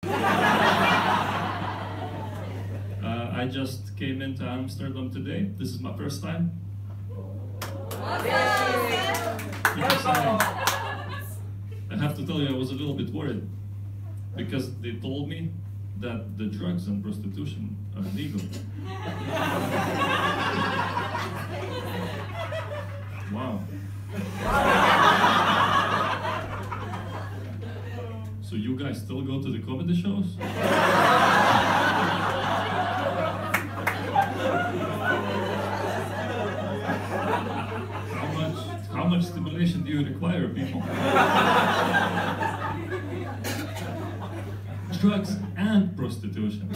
I just came into Amsterdam today. This is my first time. Yes, I have to tell you, I was a little bit worried because they told me that the drugs and prostitution are legal. Wow. So you guys still go to the comedy shows? How much stimulation do you require, people? Drugs and prostitution.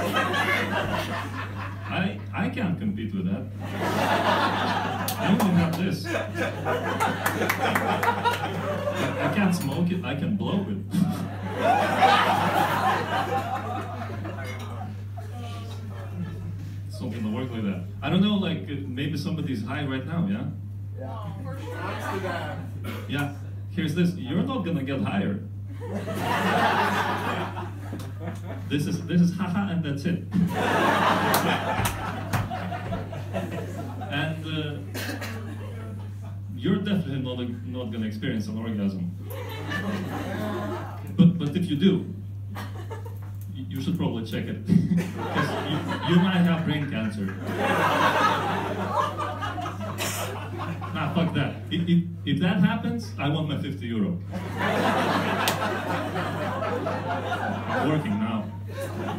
I can't compete with that. I only have this. I can't smoke it, I can blow it. Something to work like that. I don't know, like, maybe somebody's high right now, yeah? Yeah, for sure. Amsterdam. Yeah, here's this. You're not gonna get higher. This is haha and that's it. And you're definitely not gonna experience an orgasm. But if you do, you should probably check it. Because you might have brain cancer. Nah, fuck that. If that happens, I want my €50. Working now.